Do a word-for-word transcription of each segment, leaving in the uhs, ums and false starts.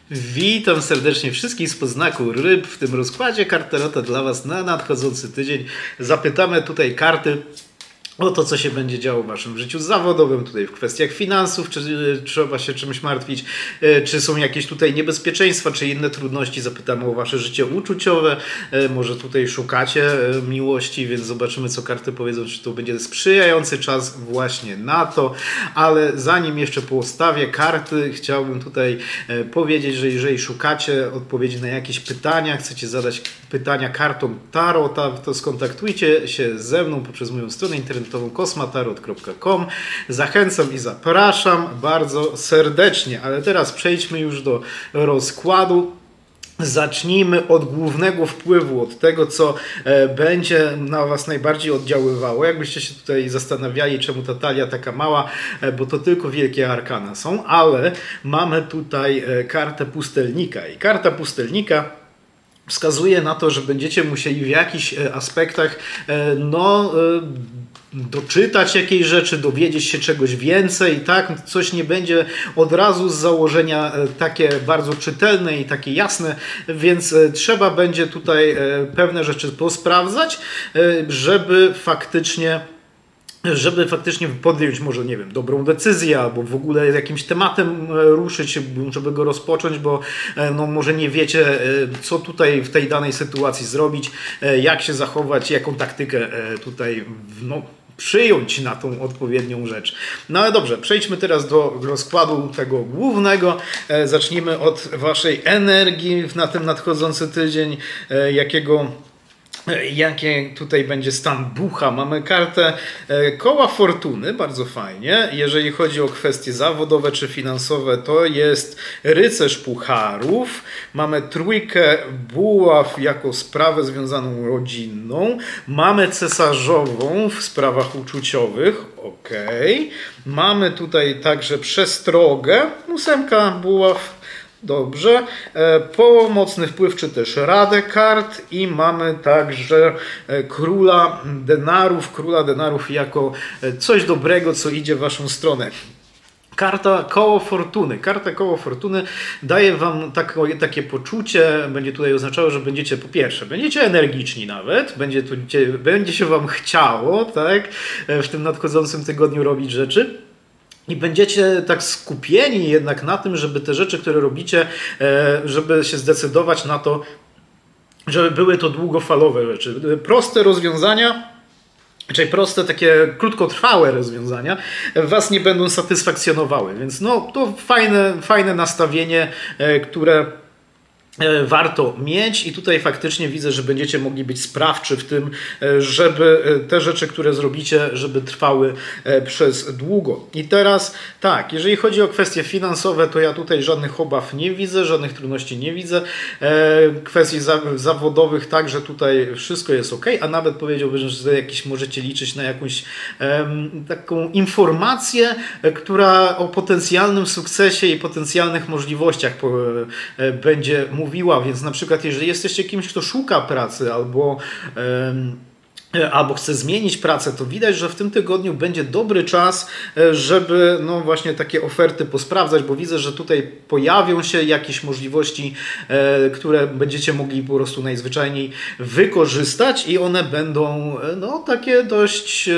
Witam serdecznie wszystkich spod znaku ryb. W tym rozkładzie kart tarota dla Was na nadchodzący tydzień. Zapytamy tutaj karty o to, co się będzie działo w Waszym życiu zawodowym, tutaj w kwestiach finansów, czy y, trzeba się czymś martwić, y, czy są jakieś tutaj niebezpieczeństwa, czy inne trudności. Zapytamy o Wasze życie uczuciowe, y, może tutaj szukacie y, miłości, więc zobaczymy, co karty powiedzą, czy to będzie sprzyjający czas właśnie na to. Ale zanim jeszcze postawię karty, chciałbym tutaj y, powiedzieć, że jeżeli szukacie odpowiedzi na jakieś pytania, chcecie zadać pytania kartom tarota, to skontaktujcie się ze mną poprzez moją stronę internetową kosmatarot kropka com. Zachęcam i zapraszam bardzo serdecznie, ale teraz przejdźmy już do rozkładu. Zacznijmy od głównego wpływu, od tego, co e, będzie na Was najbardziej oddziaływało. Jakbyście się tutaj zastanawiali, czemu ta talia taka mała, e, bo to tylko wielkie arkana są, ale mamy tutaj e, kartę pustelnika i karta pustelnika wskazuje na to, że będziecie musieli w jakichś aspektach e, no e, doczytać jakiejś rzeczy, dowiedzieć się czegoś więcej, tak? Coś nie będzie od razu z założenia takie bardzo czytelne i takie jasne, więc trzeba będzie tutaj pewne rzeczy posprawdzać, żeby faktycznie żeby faktycznie podjąć może, nie wiem, dobrą decyzję, albo w ogóle jakimś tematem ruszyć, żeby go rozpocząć, bo no, może nie wiecie, co tutaj w tej danej sytuacji zrobić, jak się zachować, jaką taktykę tutaj no, przyjąć na tą odpowiednią rzecz. No ale dobrze, przejdźmy teraz do rozkładu tego głównego. Zacznijmy od Waszej energii na ten nadchodzący tydzień, jakiego Jaki tutaj będzie stan ducha? Mamy kartę koła fortuny, bardzo fajnie. Jeżeli chodzi o kwestie zawodowe czy finansowe, to jest rycerz pucharów. Mamy trójkę buław jako sprawę związaną rodzinną. Mamy cesarzową w sprawach uczuciowych. Ok. Mamy tutaj także przestrogę. Ósemka buław. Dobrze. E, pomocny wpływ, czy też radę kart i mamy także e, króla denarów. Króla denarów jako coś dobrego, co idzie w Waszą stronę. Karta koło fortuny. Karta koło fortuny daje Wam tako, takie poczucie, będzie tutaj oznaczało, że będziecie po pierwsze, będziecie energiczni nawet, będzie, tu, będzie się Wam chciało, tak, w tym nadchodzącym tygodniu robić rzeczy. I będziecie tak skupieni jednak na tym, żeby te rzeczy, które robicie, żeby się zdecydować na to, żeby były to długofalowe rzeczy. Proste rozwiązania, czyli proste, takie krótkotrwałe rozwiązania Was nie będą satysfakcjonowały. Więc no, to fajne, fajne nastawienie, które warto mieć i tutaj faktycznie widzę, że będziecie mogli być sprawczy w tym, żeby te rzeczy, które zrobicie, żeby trwały przez długo. I teraz tak, jeżeli chodzi o kwestie finansowe, to ja tutaj żadnych obaw nie widzę, żadnych trudności nie widzę. Kwestii zawodowych także tutaj wszystko jest ok, a nawet powiedziałbym, że jakieś możecie liczyć na jakąś taką informację, która o potencjalnym sukcesie i potencjalnych możliwościach będzie mówić. Mówiła, więc na przykład jeżeli jesteście kimś, kto szuka pracy albo, albo chce zmienić pracę, to widać, że w tym tygodniu będzie dobry czas, żeby no właśnie takie oferty posprawdzać, bo widzę, że tutaj pojawią się jakieś możliwości, które będziecie mogli po prostu najzwyczajniej wykorzystać i one będą no takie dość,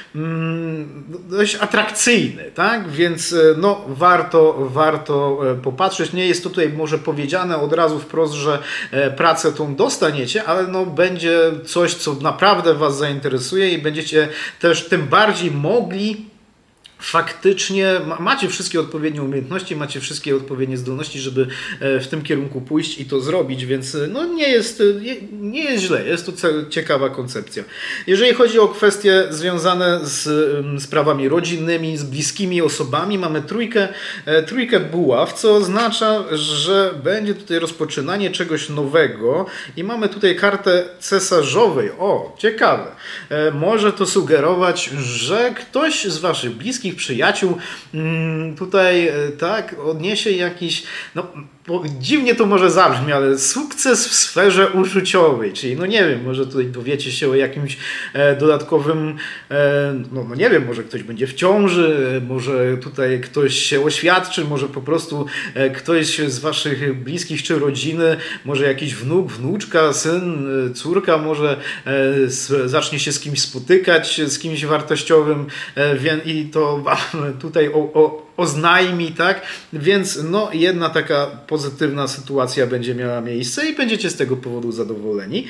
dość atrakcyjne, tak? Więc no warto, warto popatrzeć. Nie jest tutaj może powiedziane od razu wprost, że pracę tą dostaniecie, ale no będzie coś, co naprawdę Was zainteresuje i będziecie też tym bardziej mogli faktycznie, macie wszystkie odpowiednie umiejętności, macie wszystkie odpowiednie zdolności, żeby w tym kierunku pójść i to zrobić, więc no nie jest, nie jest źle, jest to ciekawa koncepcja. Jeżeli chodzi o kwestie związane z sprawami rodzinnymi, z bliskimi osobami, mamy trójkę, trójkę buław, co oznacza, że będzie tutaj rozpoczynanie czegoś nowego i mamy tutaj kartę cesarzowej. O, ciekawe. Może to sugerować, że ktoś z Waszych bliskich przyjaciół tutaj tak odniesie jakiś, no bo dziwnie to może zabrzmi, ale sukces w sferze uczuciowej, czyli no nie wiem, może tutaj dowiecie się o jakimś e, dodatkowym, e, no, no nie wiem, może ktoś będzie w ciąży, może tutaj ktoś się oświadczy, może po prostu e, ktoś z waszych bliskich czy rodziny, może jakiś wnuk, wnuczka, syn, e, córka może e, z, zacznie się z kimś spotykać, z kimś wartościowym e, wie, i to wam tutaj o, o oznajmi, tak? Więc no jedna taka pozytywna sytuacja będzie miała miejsce i będziecie z tego powodu zadowoleni.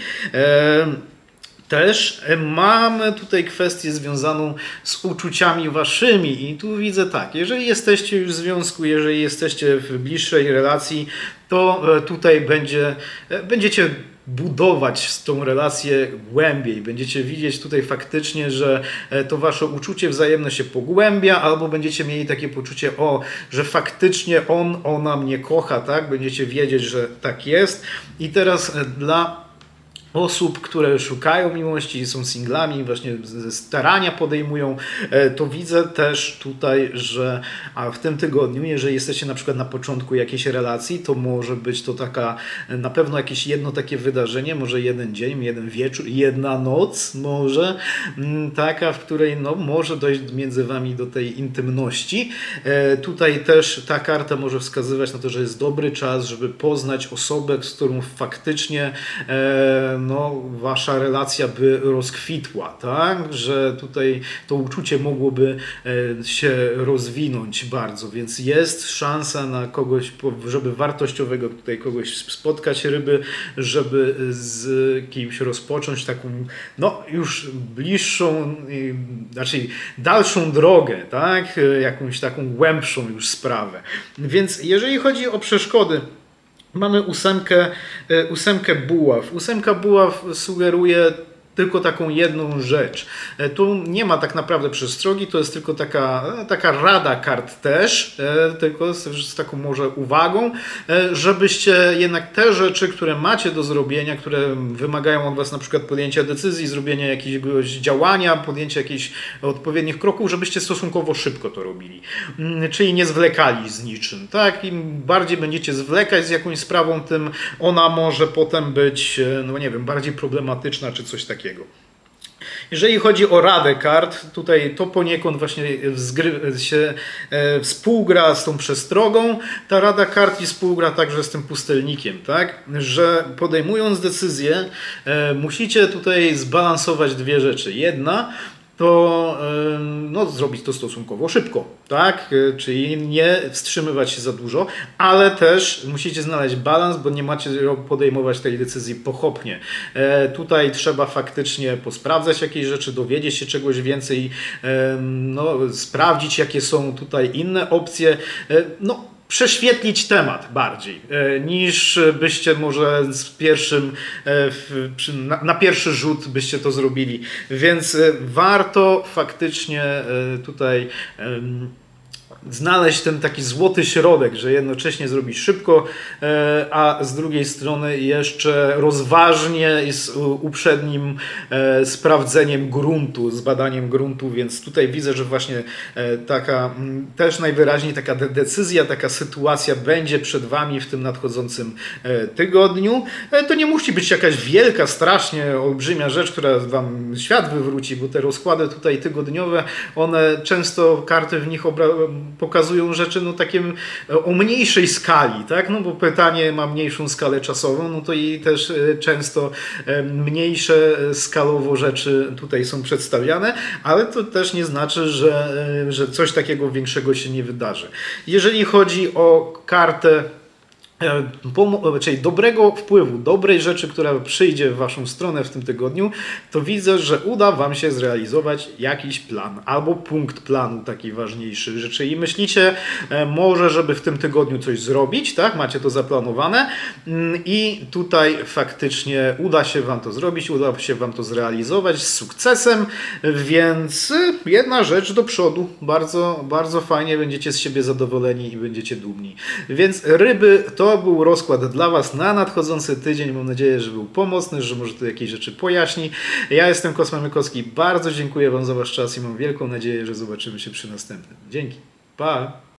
Też mamy tutaj kwestię związaną z uczuciami waszymi i tu widzę tak, jeżeli jesteście już w związku, jeżeli jesteście w bliższej relacji, to tutaj będzie, będziecie budować tą relację głębiej. Będziecie widzieć tutaj faktycznie, że to wasze uczucie wzajemne się pogłębia, albo będziecie mieli takie poczucie, o, że faktycznie on, ona mnie kocha, tak? Będziecie wiedzieć, że tak jest. I teraz dla osób, które szukają miłości, są singlami, właśnie starania podejmują, to widzę też tutaj, że a w tym tygodniu, jeżeli jesteście na przykład na początku jakiejś relacji, to może być to taka, na pewno jakieś jedno takie wydarzenie, może jeden dzień, jeden wieczór, jedna noc może, taka, w której no, może dojść między wami do tej intymności. Tutaj też ta karta może wskazywać na to, że jest dobry czas, żeby poznać osobę, z którą faktycznie no, wasza relacja by rozkwitła, tak? Że tutaj to uczucie mogłoby się rozwinąć bardzo, więc jest szansa na kogoś, żeby wartościowego tutaj kogoś spotkać ryby, żeby z kimś rozpocząć taką, no już bliższą, znaczy dalszą drogę, tak? Jakąś taką głębszą już sprawę. Więc jeżeli chodzi o przeszkody, mamy ósemkę, ósemkę buław. Ósemka buław sugeruje tylko taką jedną rzecz. Tu nie ma tak naprawdę przestrogi, to jest tylko taka, taka rada kart też, tylko z, z taką może uwagą, żebyście jednak te rzeczy, które macie do zrobienia, które wymagają od was na przykład podjęcia decyzji, zrobienia jakiegoś działania, podjęcia jakichś odpowiednich kroków, żebyście stosunkowo szybko to robili. Czyli nie zwlekali z niczym. Tak? Im bardziej będziecie zwlekać z jakąś sprawą, tym ona może potem być, no nie wiem, bardziej problematyczna czy coś takiego. Jeżeli chodzi o radę kart, tutaj to poniekąd właśnie się e, współgra z tą przestrogą. Ta rada kart i współgra także z tym pustelnikiem, tak? Że podejmując decyzję, e, musicie tutaj zbalansować dwie rzeczy. Jedna to no, zrobić to stosunkowo szybko, tak? Czyli nie wstrzymywać się za dużo, ale też musicie znaleźć balans, bo nie macie podejmować tej decyzji pochopnie. E, tutaj trzeba faktycznie posprawdzać jakieś rzeczy, dowiedzieć się czegoś więcej, e, no, sprawdzić jakie są tutaj inne opcje, e, no prześwietlić temat bardziej, niż byście może z pierwszym, na pierwszy rzut byście to zrobili. Więc warto faktycznie tutaj znaleźć ten taki złoty środek, że jednocześnie zrobić szybko, a z drugiej strony jeszcze rozważnie i z uprzednim sprawdzeniem gruntu, z badaniem gruntu, więc tutaj widzę, że właśnie taka też najwyraźniej taka decyzja, taka sytuacja będzie przed wami w tym nadchodzącym tygodniu. To nie musi być jakaś wielka, strasznie olbrzymia rzecz, która wam świat wywróci, bo te rozkłady tutaj tygodniowe, one często karty w nich pokazują rzeczy no takim o mniejszej skali, tak? No bo pytanie ma mniejszą skalę czasową, no to i też często mniejsze skalowo rzeczy tutaj są przedstawiane, ale to też nie znaczy, że, że coś takiego większego się nie wydarzy. Jeżeli chodzi o kartę czyli dobrego wpływu, dobrej rzeczy, która przyjdzie w waszą stronę w tym tygodniu, to widzę, że uda wam się zrealizować jakiś plan albo punkt planu taki ważniejszy rzeczy i myślicie może, żeby w tym tygodniu coś zrobić, tak? Macie to zaplanowane i tutaj faktycznie uda się wam to zrobić, uda się wam to zrealizować z sukcesem, więc jedna rzecz do przodu, bardzo, bardzo fajnie, będziecie z siebie zadowoleni i będziecie dumni. Więc ryby to To był rozkład dla was na nadchodzący tydzień. Mam nadzieję, że był pomocny, że może tu jakieś rzeczy pojaśni. Ja jestem Kosma Mykowski. Bardzo dziękuję wam za wasz czas i mam wielką nadzieję, że zobaczymy się przy następnym. Dzięki. Pa!